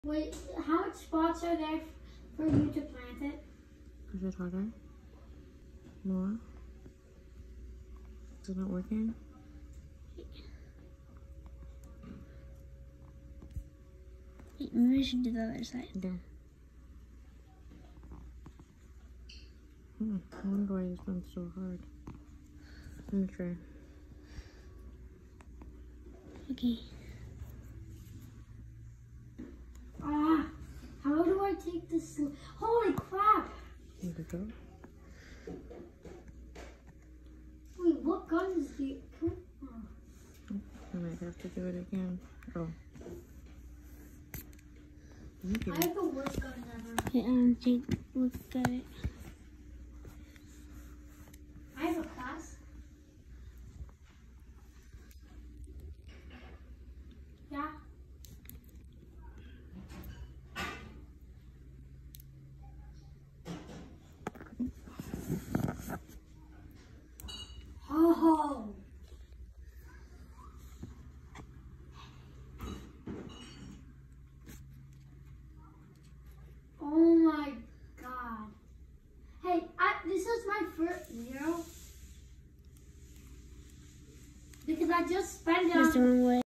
Wait, how much spots are there for you to plant it? Is it harder? More? Is it not working? Wait, maybe we should do the other side. Yeah. I wonder why this one's so hard. Let me try. Okay. How do I take this? Holy crap! Here we go. Wait, what guns do you? I might have to do it again. Oh. I have the worst guns ever. Okay, Jake, look at it. I have a class. Yeah. Oh. Oh my God. Hey, this is my first zero. Because I just spent it on... That's the wrong way.